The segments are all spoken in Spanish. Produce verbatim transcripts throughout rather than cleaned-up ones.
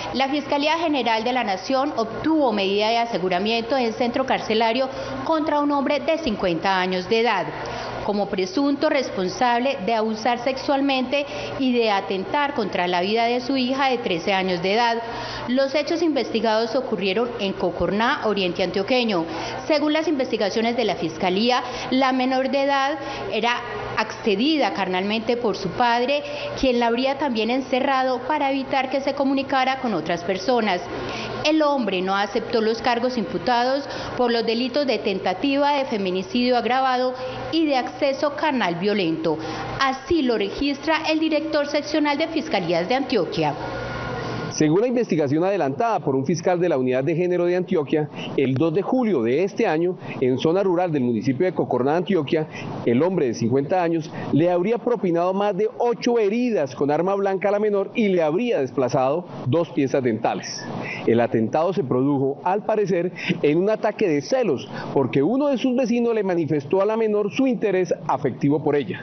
La Fiscalía General de la Nación obtuvo medida de aseguramiento en centro carcelario contra un hombre de cincuenta años de edad, como presunto responsable de abusar sexualmente y de atentar contra la vida de su hija de trece años de edad. Los hechos investigados ocurrieron en Cocorná, Oriente Antioqueño. Según las investigaciones de la Fiscalía, la menor de edad era accedida carnalmente por su padre, quien la habría también encerrado para evitar que se comunicara con otras personas. El hombre no aceptó los cargos imputados por los delitos de tentativa de feminicidio agravado y de acceso carnal violento. Así lo registra el director seccional de Fiscalías de Antioquia. Según la investigación adelantada por un fiscal de la Unidad de Género de Antioquia, el dos de julio de este año, en zona rural del municipio de Cocorná, Antioquia, el hombre de cincuenta años le habría propinado más de ocho heridas con arma blanca a la menor y le habría desplazado dos piezas dentales. El atentado se produjo, al parecer, en un ataque de celos, porque uno de sus vecinos le manifestó a la menor su interés afectivo por ella.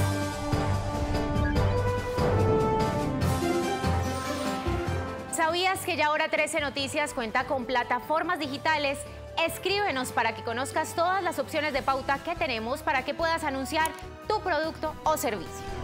¿Sabías que ya ahora trece Noticias cuenta con plataformas digitales? Escríbenos para que conozcas todas las opciones de pauta que tenemos para que puedas anunciar tu producto o servicio.